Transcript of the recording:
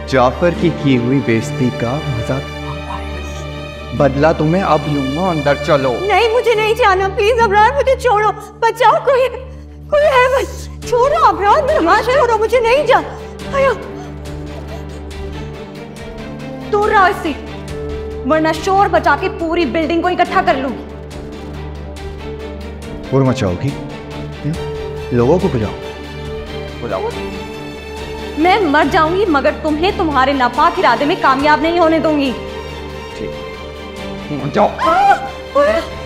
जाफर की हुई बेइज्जती का मजा बदला तुम्हें अब लूंगा। अंदर चलो। नहीं, मुझे नहीं जाना, प्लीज अबरार, मुझे छोड़ो, बचाओ, कोई है बस, छोड़ो अबरार, बदमाश है, छोड़ो, मुझे नहीं जाना। दूर रहो इससे, वरना शोर बचा के पूरी बिल्डिंग को इकट्ठा कर लूंगी। और मचाओगी? लोगों को बुलाओ। मैं मर जाऊंगी मगर तुम्हें तुम्हारे नापाक इरादे में कामयाब नहीं होने दूंगी। ठीक, जाओ।